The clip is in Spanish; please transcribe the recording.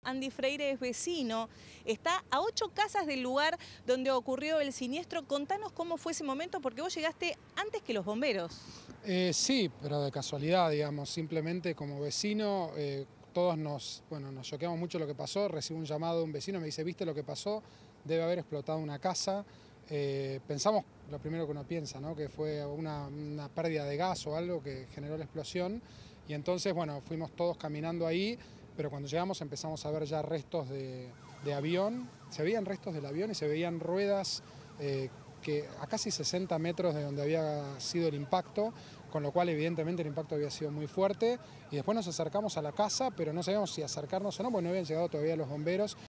Andy Freire es vecino, está a 8 casas del lugar donde ocurrió el siniestro. Contanos cómo fue ese momento, porque vos llegaste antes que los bomberos. Sí, pero de casualidad, digamos, simplemente como vecino, todos nos choqueamos mucho lo que pasó. Recibo un llamado de un vecino, me dice, ¿viste lo que pasó? Debe haber explotado una casa. Pensamos, lo primero que uno piensa, ¿no? Que fue una pérdida de gas o algo que generó la explosión. Y entonces, bueno, fuimos todos caminando ahí, pero cuando llegamos empezamos a ver ya restos de avión. Se veían restos del avión y se veían ruedas que a casi 60 metros de donde había sido el impacto, con lo cual evidentemente el impacto había sido muy fuerte. Y después nos acercamos a la casa, pero no sabíamos si acercarnos o no, porque no habían llegado todavía los bomberos.